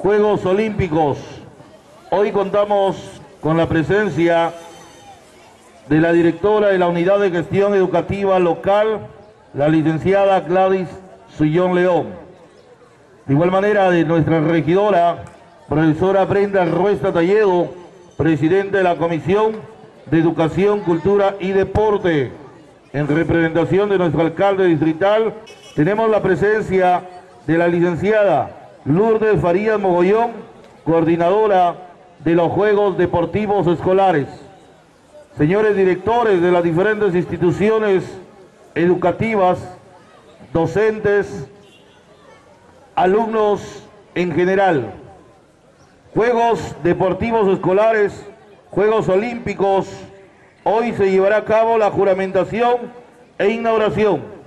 Juegos Olímpicos. Hoy contamos con la presencia de la directora de la Unidad de Gestión Educativa Local, la licenciada Gladys Sullón León. De igual manera, de nuestra regidora, profesora Brenda Ruesta Talledo, presidente de la Comisión de Educación, Cultura y Deporte. En representación de nuestro alcalde distrital, tenemos la presencia de la licenciada Lourdes Farías Mogollón, coordinadora de los Juegos Deportivos Escolares. Señores directores de las diferentes instituciones educativas, docentes, alumnos en general. Juegos Deportivos Escolares, Juegos Olímpicos. Hoy se llevará a cabo la juramentación e inauguración.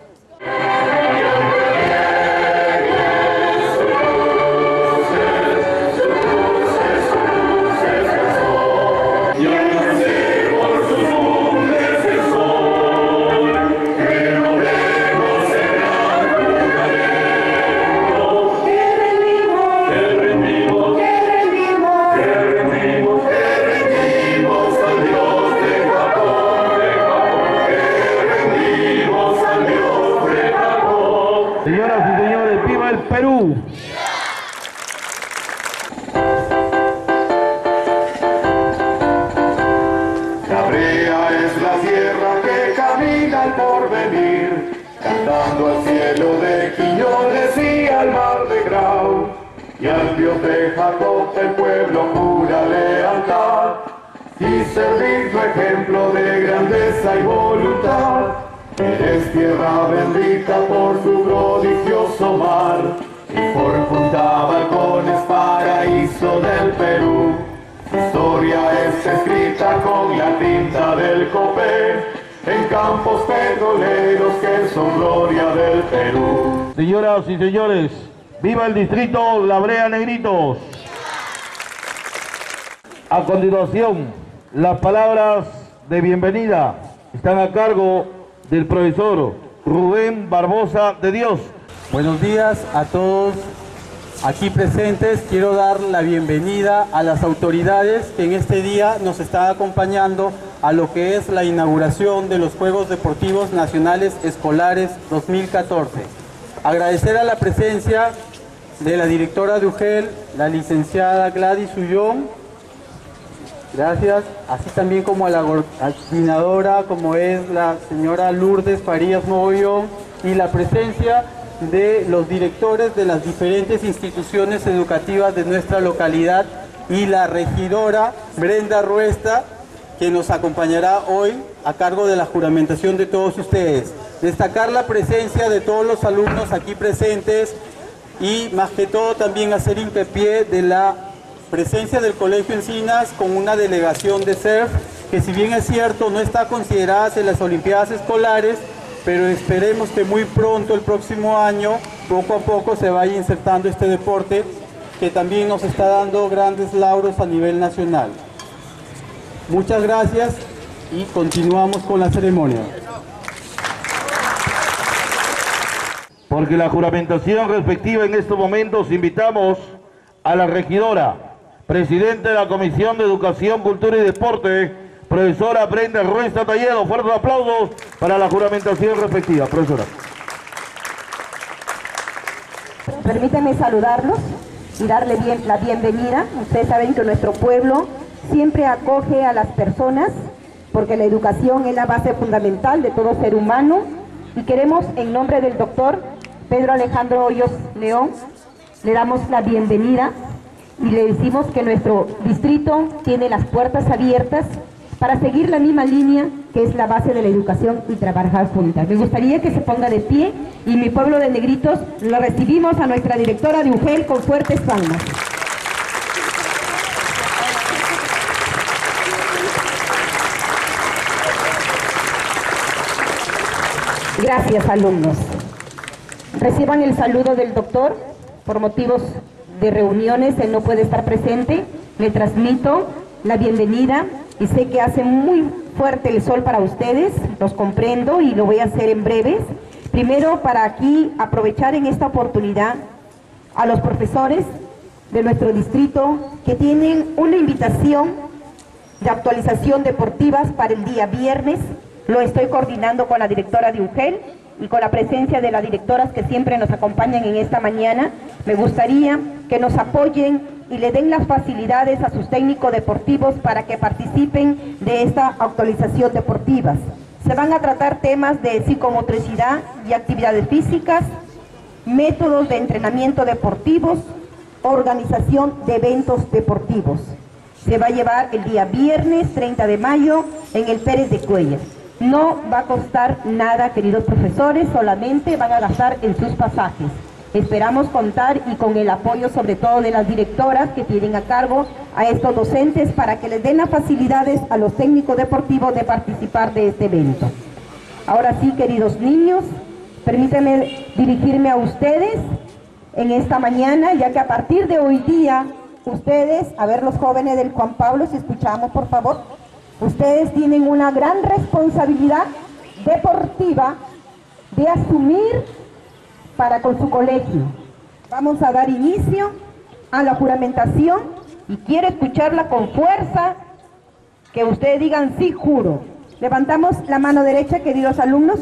Señoras y señores, ¡viva el Perú! La brea es la sierra que camina al porvenir, cantando al cielo de Quiñones y al mar de Grau. Y al Dios de Jacob el pueblo jura lealtad, y ser digno ejemplo de grandeza y voluntad. Eres tierra bendita por su prodigioso mar, y por Punta Balcones, paraíso del Perú. Historia es escrita con la tinta del Copé, en campos petroleros que son gloria del Perú. Señoras y señores, ¡viva el distrito La Brea Negritos! A continuación, las palabras de bienvenida están a cargo del profesor Rubén Barbosa de Dios. Buenos días a todos aquí presentes. Quiero dar la bienvenida a las autoridades que en este día nos están acompañando a lo que es la inauguración de los Juegos Deportivos Nacionales Escolares 2014. Agradecer a la presencia de la directora de UGEL, la licenciada Gladys Sullón. Gracias, así también como a la coordinadora, como es la señora Lourdes Farías Mogollón, y la presencia de los directores de las diferentes instituciones educativas de nuestra localidad y la regidora Brenda Ruesta, que nos acompañará hoy a cargo de la juramentación de todos ustedes. Destacar la presencia de todos los alumnos aquí presentes y más que todo también hacer hincapié de la presencia del Colegio Encinas con una delegación de surf, que si bien es cierto no está considerada en las Olimpiadas Escolares, pero esperemos que muy pronto, el próximo año, poco a poco se vaya insertando este deporte que también nos está dando grandes lauros a nivel nacional. Muchas gracias y continuamos con la ceremonia. Porque la juramentación respectiva en estos momentos invitamos a la regidora, presidente de la Comisión de Educación, Cultura y Deporte, profesora Brenda Ruesta Talledo. Fuertes aplausos para la juramentación respectiva. Profesora. Permítanme saludarlos y darle la bienvenida. Ustedes saben que nuestro pueblo siempre acoge a las personas porque la educación es la base fundamental de todo ser humano, y queremos, en nombre del doctor Pedro Alejandro Hoyos León, le damos la bienvenida y le decimos que nuestro distrito tiene las puertas abiertas para seguir la misma línea que es la base de la educación y trabajar juntas. Me gustaría que se ponga de pie y mi pueblo de Negritos lo recibimos a nuestra directora de UGEL con fuertes palmas. Gracias, alumnos. Reciban el saludo del doctor. Por motivos de reuniones, él no puede estar presente. Le transmito la bienvenida y sé que hace muy fuerte el sol para ustedes, los comprendo y lo voy a hacer en breves. Primero, para aquí aprovechar en esta oportunidad a los profesores de nuestro distrito que tienen una invitación de actualización deportivas para el día viernes. Lo estoy coordinando con la directora de UGEL y con la presencia de las directoras que siempre nos acompañan en esta mañana. Me gustaría que nos apoyen y le den las facilidades a sus técnicos deportivos para que participen de esta actualización deportivas. Se van a tratar temas de psicomotricidad y actividades físicas, métodos de entrenamiento deportivos, organización de eventos deportivos. Se va a llevar el día viernes 30 de mayo en el Pérez de Cuéllar. No va a costar nada, queridos profesores, solamente van a gastar en sus pasajes. Esperamos contar y con el apoyo sobre todo de las directoras que tienen a cargo a estos docentes para que les den las facilidades a los técnicos deportivos de participar de este evento. Ahora sí, queridos niños, permítanme dirigirme a ustedes en esta mañana, ya que a partir de hoy día, ustedes, a ver los jóvenes del Juan Pablo, si escuchamos por favor, ustedes tienen una gran responsabilidad deportiva de asumir para con su colegio. Vamos a dar inicio a la juramentación y quiero escucharla con fuerza, que ustedes digan sí juro. Levantamos la mano derecha, queridos alumnos.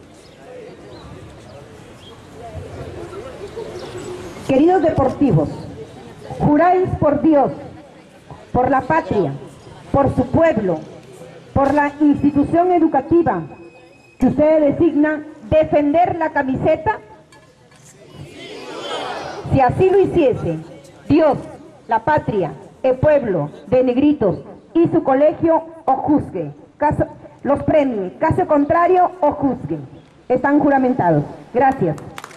Queridos deportivos, juráis por Dios, por la patria, por su pueblo, por la institución educativa que ustedes designan, defender la camiseta. Si así lo hiciese, Dios, la patria, el pueblo de Negritos y su colegio os juzgue, los premie, caso contrario os juzgue. Están juramentados. Gracias.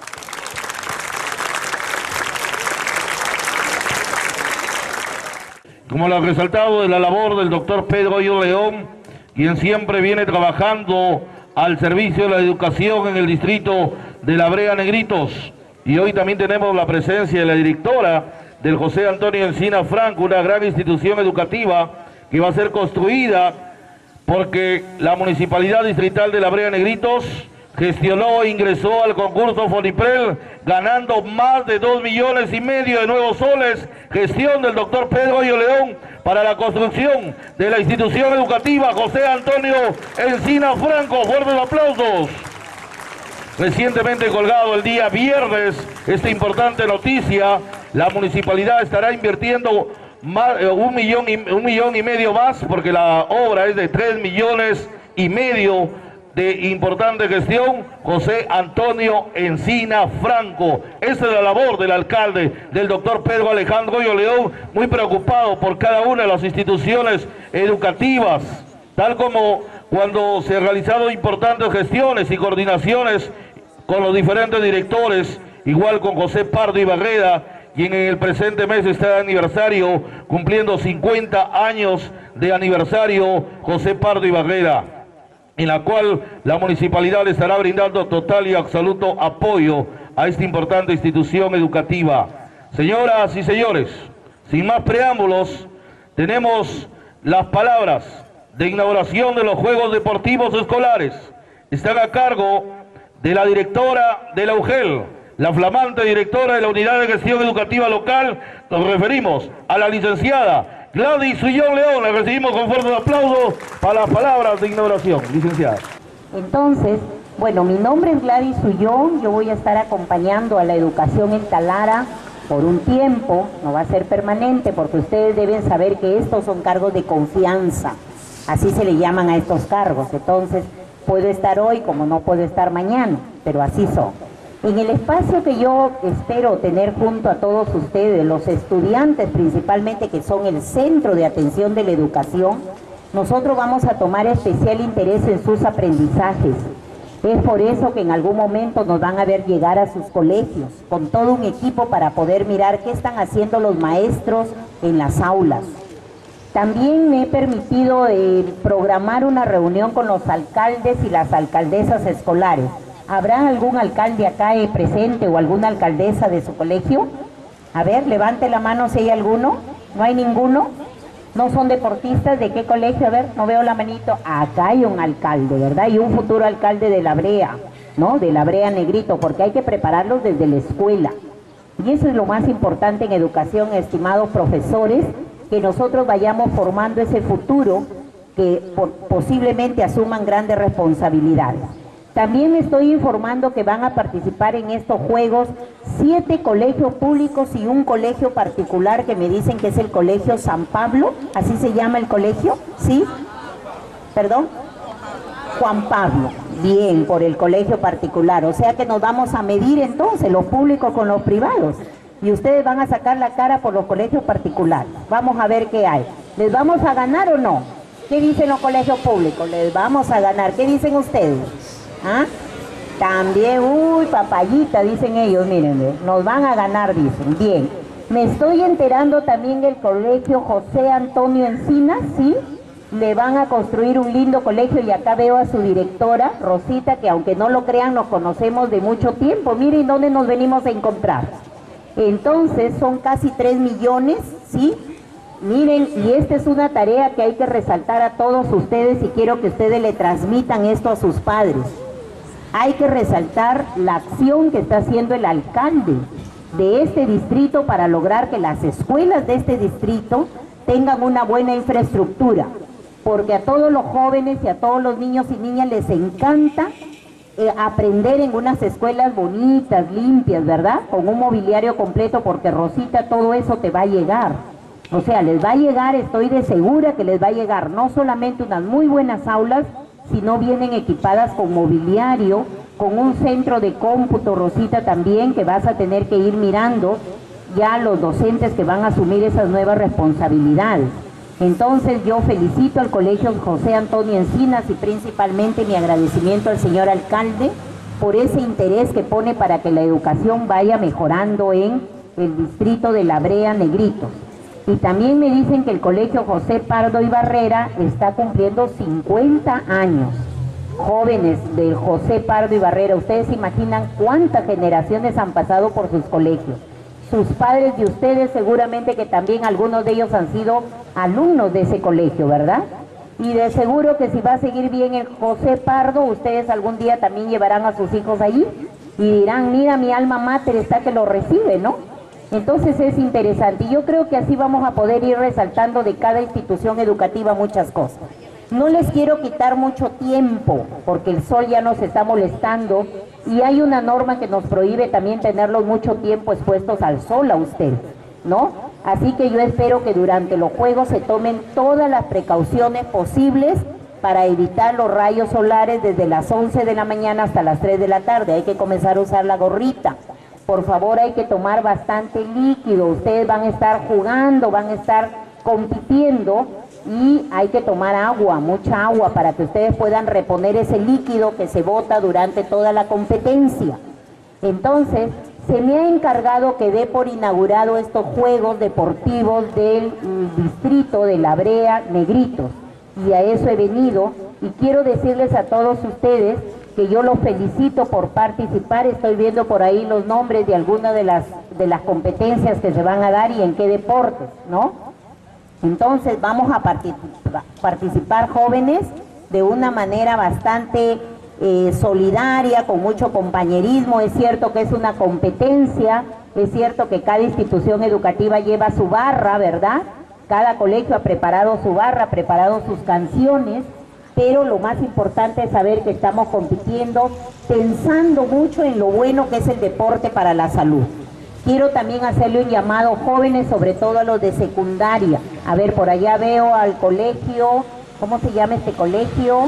Como lo ha resaltado de la labor del doctor Pedro Hoyo León, quien siempre viene trabajando al servicio de la educación en el distrito de La Brea Negritos. Y hoy también tenemos la presencia de la directora del José Antonio Encina Franco, una gran institución educativa que va a ser construida porque la Municipalidad Distrital de La Brea Negritos gestionó e ingresó al concurso Foniprel ganando más de 2,5 millones de nuevos soles, gestión del doctor Pedro Hoyo León para la construcción de la institución educativa José Antonio Encina Franco. Fuertes aplausos. Recientemente colgado el día viernes esta importante noticia, la municipalidad estará invirtiendo más, 1,5 millones más, porque la obra es de 3,5 millones de importante gestión, José Antonio Encina Franco. Esa es la labor del alcalde, del doctor Pedro Alejandro Hoyo León, muy preocupado por cada una de las instituciones educativas, tal como cuando se han realizado importantes gestiones y coordinaciones con los diferentes directores, igual con José Pardo Ibarreda, quien en el presente mes está de aniversario, cumpliendo 50 años de aniversario, José Pardo Ibarreda, en la cual la municipalidad le estará brindando total y absoluto apoyo a esta importante institución educativa. Señoras y señores, sin más preámbulos, tenemos las palabras de inauguración de los Juegos Deportivos Escolares. Están a cargo de la directora de la UGEL, la flamante directora de la Unidad de Gestión Educativa Local. Nos referimos a la licenciada Gladys Sullón León. La recibimos con fuertes aplausos para las palabras de inauguración. Licenciada. Entonces, bueno, mi nombre es Gladys Sullón. Yo voy a estar acompañando a la educación en Talara por un tiempo. No va a ser permanente, porque ustedes deben saber que estos son cargos de confianza. Así se le llaman a estos cargos. Entonces, puedo estar hoy como no puedo estar mañana, pero así son. En el espacio que yo espero tener junto a todos ustedes, los estudiantes principalmente, que son el centro de atención de la educación, nosotros vamos a tomar especial interés en sus aprendizajes. Es por eso que en algún momento nos van a ver llegar a sus colegios con todo un equipo para poder mirar qué están haciendo los maestros en las aulas. También me he permitido programar una reunión con los alcaldes y las alcaldesas escolares. ¿Habrá algún alcalde acá presente o alguna alcaldesa de su colegio? A ver, levante la mano si hay alguno. ¿No hay ninguno? ¿No son deportistas? ¿De qué colegio? A ver, no veo la manito. Acá hay un alcalde, ¿verdad? Y un futuro alcalde de La Brea, ¿no? De La Brea Negrito, porque hay que prepararlos desde la escuela. Y eso es lo más importante en educación, estimados profesores, que nosotros vayamos formando ese futuro que posiblemente asuman grandes responsabilidades. También me estoy informando que van a participar en estos juegos 7 colegios públicos y un colegio particular que me dicen que es el Colegio San Pablo, ¿así se llama el colegio? ¿Sí? ¿Perdón? Juan Pablo. Bien, por el colegio particular. O sea que nos vamos a medir entonces los públicos con los privados. Y ustedes van a sacar la cara por los colegios particulares. Vamos a ver qué hay. ¿Les vamos a ganar o no? ¿Qué dicen los colegios públicos? Les vamos a ganar. ¿Qué dicen ustedes? ¿Ah? También, uy, papayita, dicen ellos, miren, nos van a ganar, dicen. Bien. Me estoy enterando también del colegio José Antonio Encinas, ¿sí? Le van a construir un lindo colegio y acá veo a su directora, Rosita, que aunque no lo crean, nos conocemos de mucho tiempo. Miren dónde nos venimos a encontrar. Entonces, son casi 3 millones, ¿sí? Miren, y esta es una tarea que hay que resaltar a todos ustedes y quiero que ustedes le transmitan esto a sus padres. Hay que resaltar la acción que está haciendo el alcalde de este distrito para lograr que las escuelas de este distrito tengan una buena infraestructura, porque a todos los jóvenes y a todos los niños y niñas les encanta aprender en unas escuelas bonitas, limpias, ¿verdad? Con un mobiliario completo, porque Rosita, todo eso te va a llegar. O sea, les va a llegar, estoy de segura que les va a llegar no solamente unas muy buenas aulas, sino vienen equipadas con mobiliario, con un centro de cómputo, Rosita, también, que vas a tener que ir mirando ya los docentes que van a asumir esas nuevas responsabilidades. Entonces yo felicito al Colegio José Antonio Encinas y principalmente mi agradecimiento al señor alcalde por ese interés que pone para que la educación vaya mejorando en el distrito de La Brea, Negritos. Y también me dicen que el Colegio José Pardo y Barrera está cumpliendo 50 años. Jóvenes del José Pardo y Barrera, ustedes se imaginan cuántas generaciones han pasado por sus colegios. Sus padres de ustedes seguramente que también algunos de ellos han sido alumnos de ese colegio, ¿verdad? Y de seguro que si va a seguir bien el José Pardo, ustedes algún día también llevarán a sus hijos allí y dirán, mira, mi alma mater está que lo recibe, ¿no? Entonces es interesante y yo creo que así vamos a poder ir resaltando de cada institución educativa muchas cosas. No les quiero quitar mucho tiempo porque el sol ya nos está molestando y hay una norma que nos prohíbe también tenerlos mucho tiempo expuestos al sol a ustedes, ¿no? Así que yo espero que durante los juegos se tomen todas las precauciones posibles para evitar los rayos solares desde las 11 de la mañana hasta las 3 de la tarde. Hay que comenzar a usar la gorrita. Por favor, hay que tomar bastante líquido. Ustedes van a estar jugando, van a estar compitiendo y hay que tomar agua, mucha agua, para que ustedes puedan reponer ese líquido que se bota durante toda la competencia. Entonces, se me ha encargado que dé por inaugurado estos Juegos Deportivos del distrito de La Brea, Negritos. Y a eso he venido y quiero decirles a todos ustedes que yo los felicito por participar. Estoy viendo por ahí los nombres de algunas de las competencias que se van a dar y en qué deportes, ¿no? Entonces vamos a participar jóvenes de una manera bastante solidaria, con mucho compañerismo. Es cierto que es una competencia, es cierto que cada institución educativa lleva su barra, ¿verdad? Cada colegio ha preparado su barra, ha preparado sus canciones, pero lo más importante es saber que estamos compitiendo pensando mucho en lo bueno que es el deporte para la salud. Quiero también hacerle un llamado jóvenes, sobre todo a los de secundaria. A ver, por allá veo al colegio, ¿cómo se llama este colegio?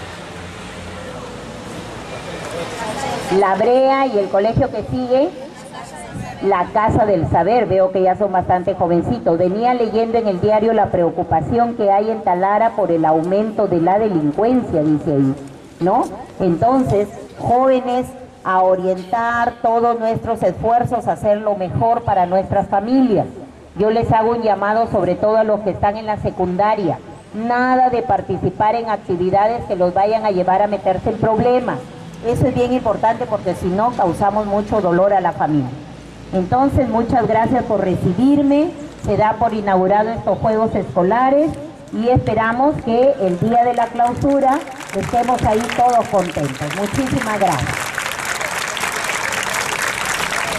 La Brea, y el colegio que sigue, la Casa del Saber. Veo que ya son bastante jovencitos. Venía leyendo en el diario la preocupación que hay en Talara por el aumento de la delincuencia, dice ahí, ¿no? Entonces, jóvenes, a orientar todos nuestros esfuerzos a hacer lo mejor para nuestras familias. Yo les hago un llamado sobre todo a los que están en la secundaria. Nada de participar en actividades que los vayan a llevar a meterse en problemas. Eso es bien importante porque si no causamos mucho dolor a la familia. Entonces, muchas gracias por recibirme. Se da por inaugurado estos Juegos Escolares y esperamos que el día de la clausura estemos ahí todos contentos. Muchísimas gracias.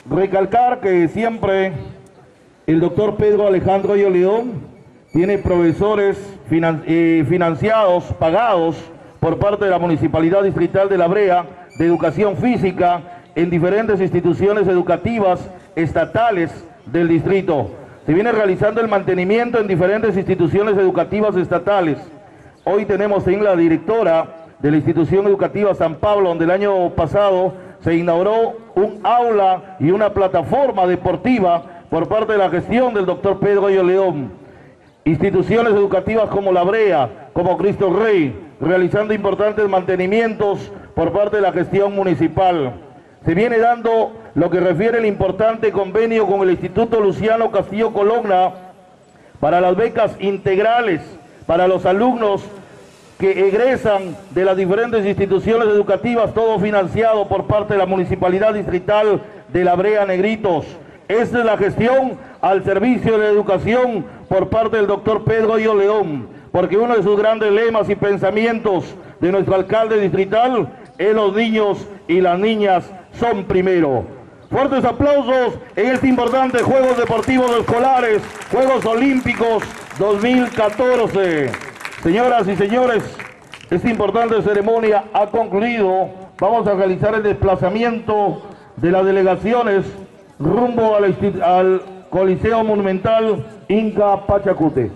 Recalcar que siempre el doctor Pedro Alejandro Hoyo León tiene profesores financiados, pagados por parte de la Municipalidad Distrital de La Brea de educación física en diferentes instituciones educativas estatales del distrito. Se viene realizando el mantenimiento en diferentes instituciones educativas estatales. Hoy tenemos en la directora de la institución educativa San Pablo, donde el año pasado se inauguró un aula y una plataforma deportiva por parte de la gestión del doctor Pedro Hoyo León. Instituciones educativas como La Brea, como Cristo Rey, realizando importantes mantenimientos por parte de la gestión municipal. Se viene dando lo que refiere el importante convenio con el Instituto Luciano Castillo Colonna para las becas integrales para los alumnos que egresan de las diferentes instituciones educativas, todo financiado por parte de la Municipalidad Distrital de La Brea Negritos. Esta es la gestión al servicio de la educación por parte del doctor Pedro Hoyo León, porque uno de sus grandes lemas y pensamientos de nuestro alcalde distrital es: los niños y las niñas son primero. Fuertes aplausos en este importante Juegos Deportivos Escolares, Juegos Olímpicos 2014. Señoras y señores, esta importante ceremonia ha concluido. Vamos a realizar el desplazamiento de las delegaciones rumbo al Coliseo Monumental Inca Pachacute.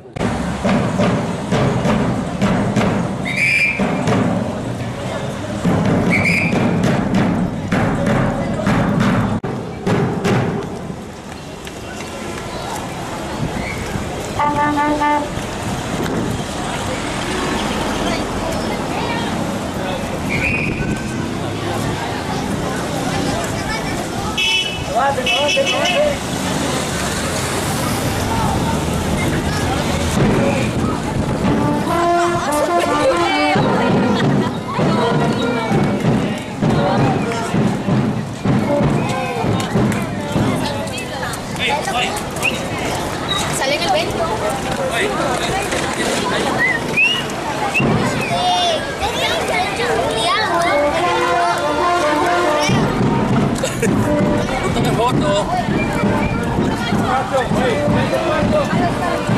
Sale en el evento. Foto.